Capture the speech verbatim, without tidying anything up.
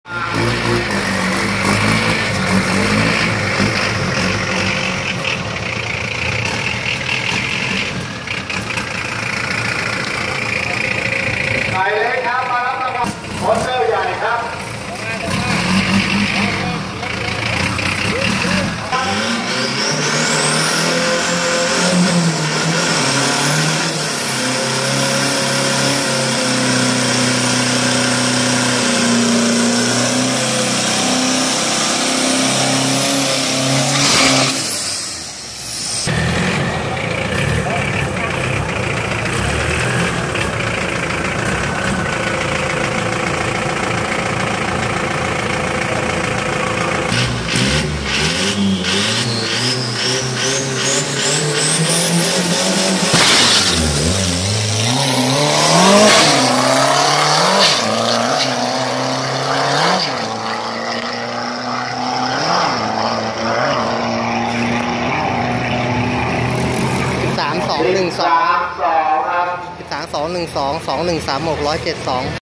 สายเล็กครับมารับรางวัลโปสเตอร์ใหญ่ครับสามสองหนึ่งสองสามสองหนึ่งสองสองหนึ่งสามหกร้อยเจ็ดสอง